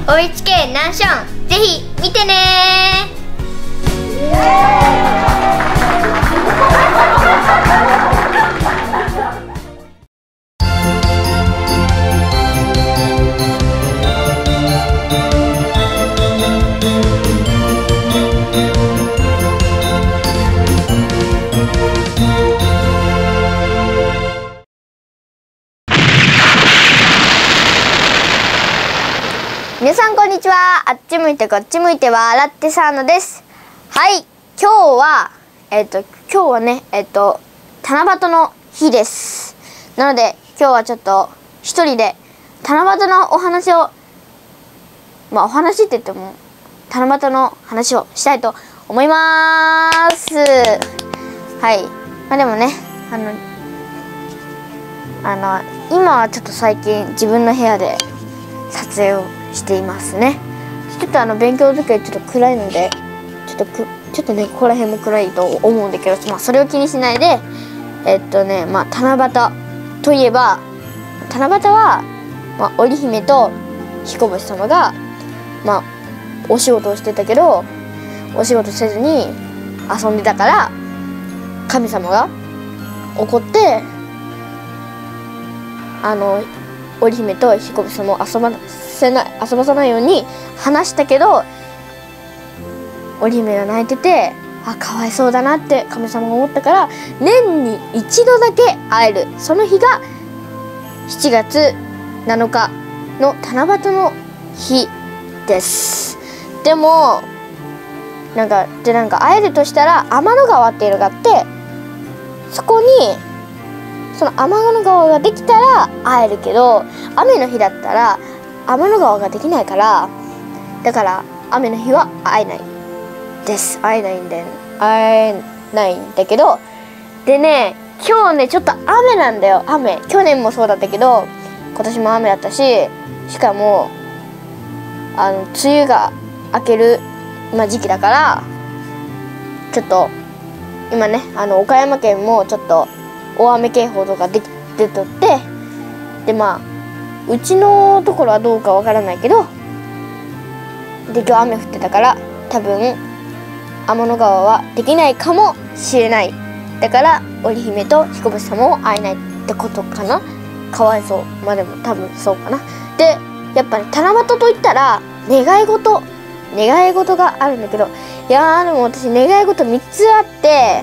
OHK ナンションぜひ見てね皆さんこんにちは。あっち向いてこっち向いて笑ってサーノです。はい、今日はね七夕の日です。なので今日はちょっと一人で七夕のお話をお話って言っても七夕の話をしたいと思います。はい、でもね今はちょっと最近自分の部屋で撮影をしていますね。ちょっと勉強机ちょっと暗いのでちょっとねここら辺も暗いと思うんだけど、それを気にしないで七夕といえば七夕は、織姫と彦星様がお仕事をしてたけどお仕事せずに遊んでたから神様が怒って織姫と彦星様を遊ばさないように話したけど織姫が泣いててかわいそうだなって神様が思ったから年に一度だけ会えるその日が7月7日の七夕の日です。でも会えるとしたら天の川っていうのがあってそこにその天の川ができたら会えるけど雨の日だったら天の川ができないからだから雨の日は会えないです。会えないんだけどでね今日ねちょっと雨なんだよ。去年もそうだったけど今年も雨だったししかも梅雨が明ける時期だからちょっと今ね岡山県もちょっと大雨警報とか出とってでうちのところはどうかわからないけどで今日雨降ってたから多分天の川はできないかもしれない。だから織姫と彦星様も会えないってことかな。かわいそう。でも多分そうかな。でやっぱり七夕といったら願い事があるんだけどでも私願い事3つあって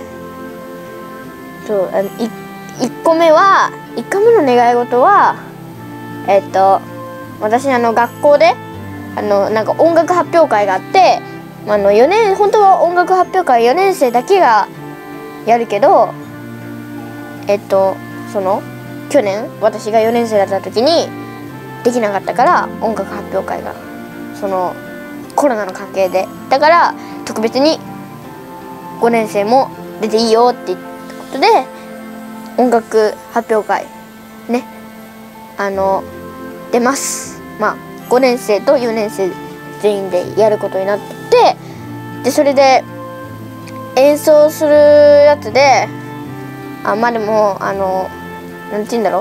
1個目の願い事は私学校で音楽発表会があって本当は音楽発表会4年生だけがやるけど去年私が4年生だった時にできなかったから音楽発表会がコロナの関係でだから特別に5年生も出ていいよっていうことで音楽発表会ね出ます。5年生と4年生全員でやることになってでそれで演奏するやつででもなんて言うんだろう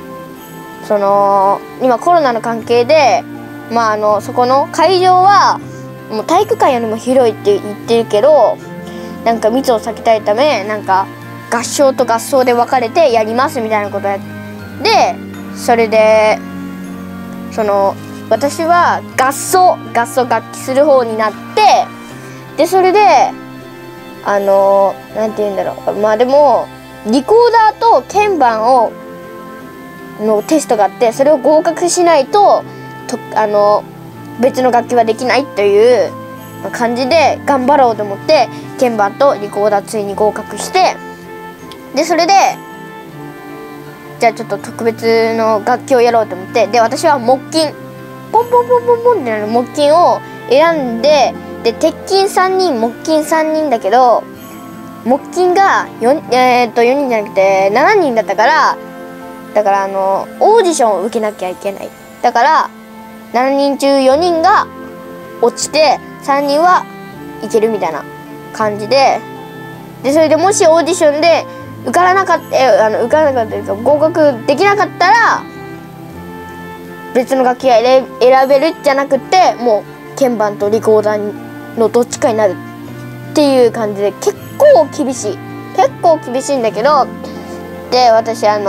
今コロナの関係でそこの会場はもう体育館よりも広いって言ってるけど密を避けたいため合唱と合奏で分かれてやりますみたいなことでそれで私は楽器する方になってでそれでなんて言うんだろうでもリコーダーと鍵盤のテストがあってそれを合格しないと別の楽器はできないという感じで頑張ろうと思って鍵盤とリコーダーついに合格してでそれでじゃあちょっと特別の楽器をやろうと思ってで私は木琴ポンポンポンポンポンってなる木琴を選んで鉄琴3人木琴3人だけど木琴が4人じゃなくて7人だったからだからオーディションを受けなきゃいけない。だから7人中4人が落ちて3人はいけるみたいな感じでそれでもしオーディションで受からなかったというか合格できなかったら別の楽器が選べるじゃなくて、もう鍵盤とリコーダーのどっちかになるっていう感じで、結構厳しいんだけど、で私あ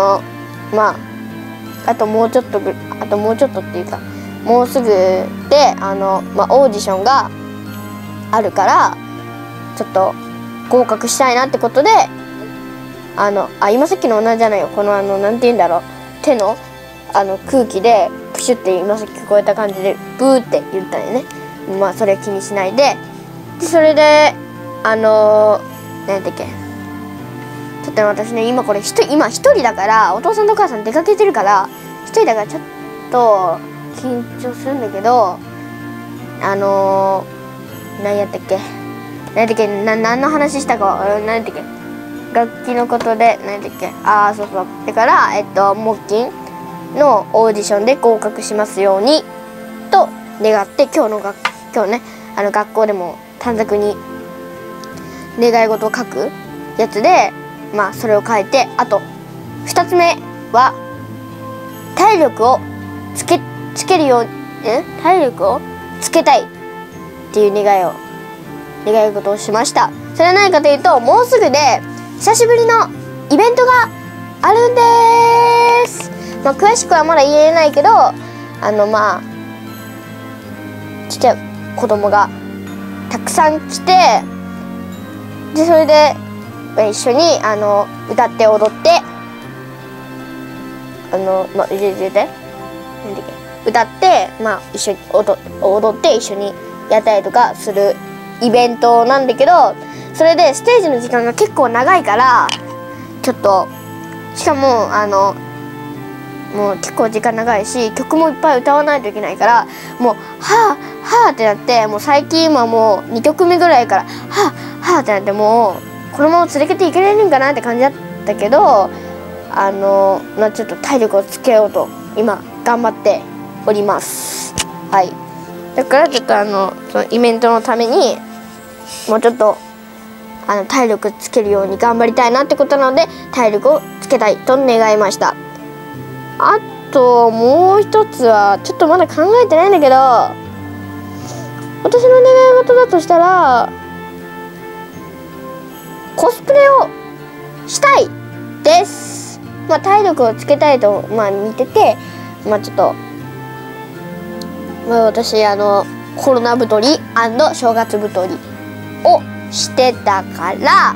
ともうちょっとっていうか、もうすぐでオーディションがあるから、ちょっと合格したいなってことで、今さっきの同じじゃないよ、このなんて言うんだろう、手の空気でプシュって今さっき聞こえた感じでブーって言ったんよね。まあそれ気にしないで、それで何だっけ、ちょっと私ね、今一人だから、お父さんとお母さん出かけてるから一人だからちょっと緊張するんだけど、何やったっけ、何の話したか、何やったっけ、楽器のことで何だっけ、そうそう、だから木琴のオーディションで合格しますようにと願って、今日ね学校でも短冊に願い事を書くやつで、まあそれを書いて、あと2つ目は体力をつけるように、体力をつけたいっていう願い事をしました。それは何かというと、もうすぐで久しぶりのイベントがあるんです。まあ詳しくはまだ言えないけど、ちっちゃい子供がたくさん来て、でそれで一緒に歌って踊って歌って、一緒に踊って一緒にやったりとかするイベントなんだけど、それでステージの時間が結構長いから、ちょっとしかももう結構時間長いし、曲もいっぱい歌わないといけないから、もうはあってなって、もう最近はもう2曲目ぐらいからはあってなって、もうこのまま続けていけれるんかなって感じだったけど、ちょっと体力をつけようと今頑張っております。はい。だからちょっとそのイベントのためにもうちょっと体力つけるように頑張りたいなってことなので、体力をつけたいと願いました。あともう一つはちょっとまだ考えてないんだけど、私の願い事だとしたらコスプレをしたいです。体力をつけたいと似てて、ちょっと私コロナ太り&正月太りをしてたから、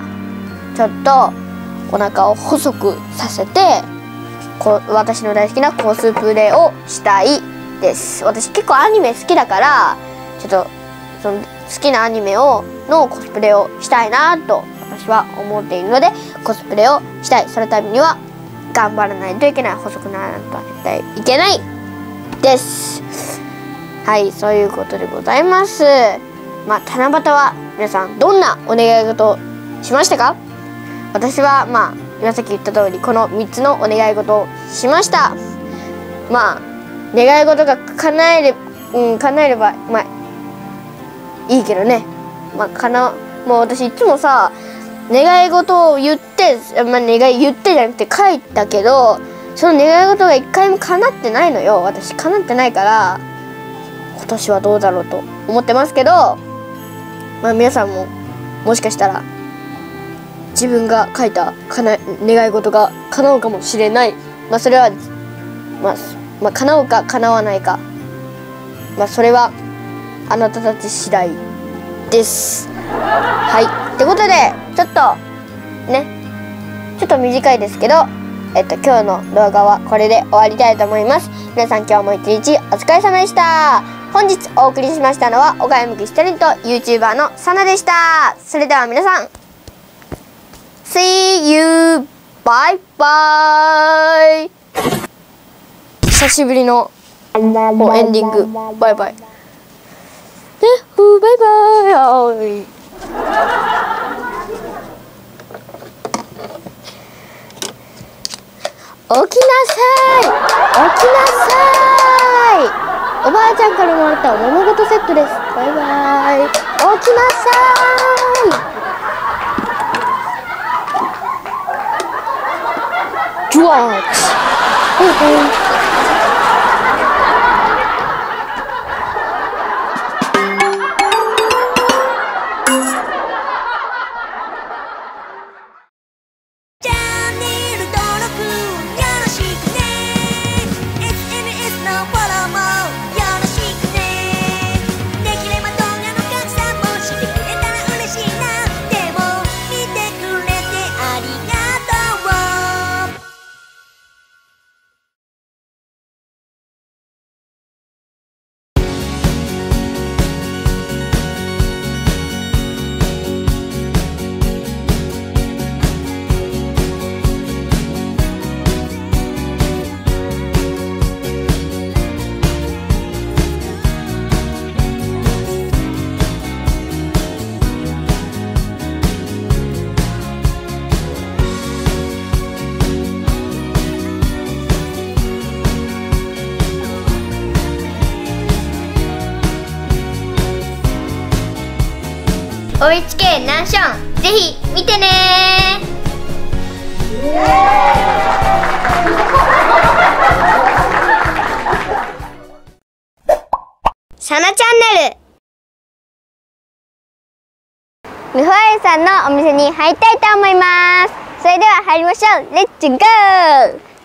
ちょっとお腹を細くさせて、私の大好きなコスプレをしたいです。私結構アニメ好きだから、ちょっとその好きなアニメのコスプレをしたいなと私は思っているので、コスプレをしたい。そのためには頑張らないといけない、細くならないといけないです。はい、そういうことでございます。七夕は皆さんどんなお願い事をしましたか？私は今さっき言った通りこの3つのお願い事をしました。願い事が叶えればいいけどね。もう私いつもさ、願い事を言って、言ってじゃなくて書いたけど、その願い事が一回も叶ってないのよ。私叶ってないから、今年はどうだろうと思ってますけど、皆さんももしかしたら自分が書いた願い事が叶うかもしれない。それは叶うか叶わないか、それはあなたたち次第です。はい、ってことでちょっと短いですけど、今日の動画はこれで終わりたいと思います。皆さん今日も一日お疲れ様でした。本日お送りしましたのは岡山きしとりんと YouTuber のさなでした。それでは皆さん See you! Bye bye! 久しぶりのエンディング。バイバイ。バイバイ。起きなさい、起きなさい。おばあちゃんからもらったおままごとセットです。バイバイ。起きなさい。ジュワーッ OHK ナンションぜひ見てねサナチャンネル。ルファエルさんのお店に入りたいと思います。それでは入りましょう。レッツゴー。